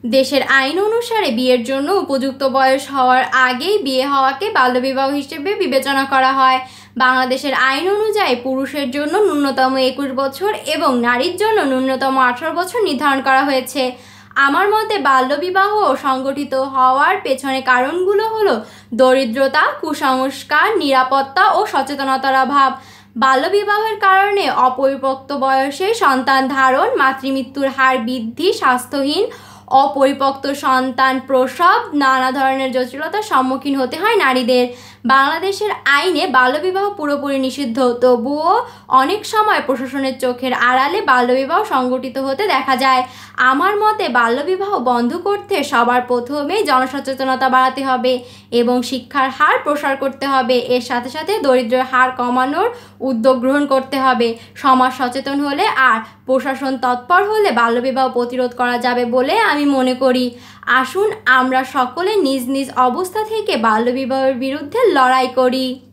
দেশের আইন অনুসারে বিয়ের জন্য উপযুক্ত বয়স হওয়ার আগেই বিয়ে হওয়াকে বাল্যবিবাহ হিসেবে বিবেচনা করা হয়। বাংলাদেশের আইন অনুযায়ী পুরুষের জন্য ন্যূনতম 21 বছর এবং নারীর জন্য ন্যূনতম 18 বছর নির্ধারণ করা হয়েছে। আমার মতে বাল্যবিবাহ সংগঠিত হওয়ার পেছনে কারণগুলো হলো দরিদ্রতা, কুসংস্কার, নিরাপত্তা ও সচেতনতার অভাব। বাল্যবিবাহের কারণে অপরিপক্ত বয়সে সন্তান ধারণ, মাতৃমৃত্যুর হার বৃদ্ধি, স্বাস্থ্যহীন অপরিপক্ত সন্তান প্রসব, নানা ধরনের জটিলতার সম্মুখীন হতে হয় নারীদের। বাংলাদেশের আইনে বাল্যবিবাহ পুরোপুরি নিষিদ্ধ, তবুও অনেক সময় প্রশাসনের চোখের আড়ালে বাল্যবিবাহ সংগঠিত হতে দেখা যায়। আমার মতে বাল্যবিবাহ বন্ধ করতে সবার প্রথমে জনসচেতনতা বাড়াতে হবে এবং শিক্ষার হার প্রসার করতে হবে। এর সাথে সাথে দরিদ্রের হার কমানোর উদ্যোগ গ্রহণ করতে হবে। সমাজ সচেতন হলে আর প্রশাসন তৎপর হলে বাল্যবিবাহ প্রতিরোধ করা যাবে বলে আমি মনে করি। আসুন আমরা সকলে নিজ নিজ অবস্থা থেকে বাল্যবিবাহের বিরুদ্ধে লড়াই করি।